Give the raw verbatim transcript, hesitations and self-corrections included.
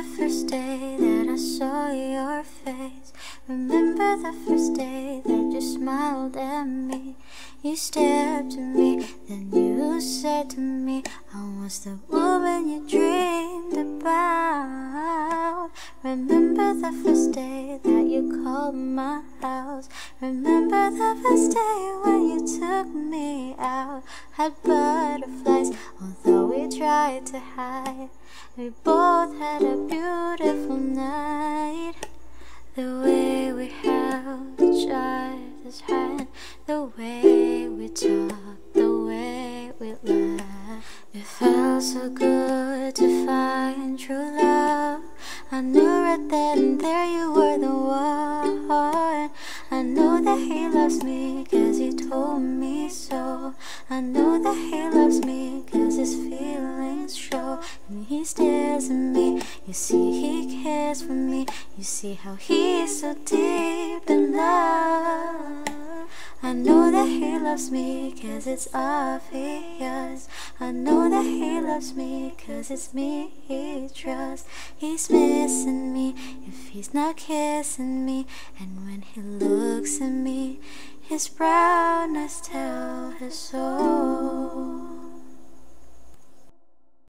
the first day that I saw your face. Remember the first day that you smiled at me. You stared at me, then you said to me, I was the woman you dreamed about. Remember the first day that you called my house. Remember the first day when you took me out. Had butterflies, although we tried to hide. We both had a beautiful night. The way we held each other's hand, the way we talked, the way we laughed. It felt so good to find true love. I knew right then and there you were the one. I know that he loves me cause he told me so. I know that he loves me cause his feelings show. And he stares at me, you see he cares for me. You see how he's so deep in love. I know that he loves me cause it's obvious. I know that he loves me cause it's me he trusts. He's missing me if he's not kissing me. And when he looks at me, his brown eyes tell his soul.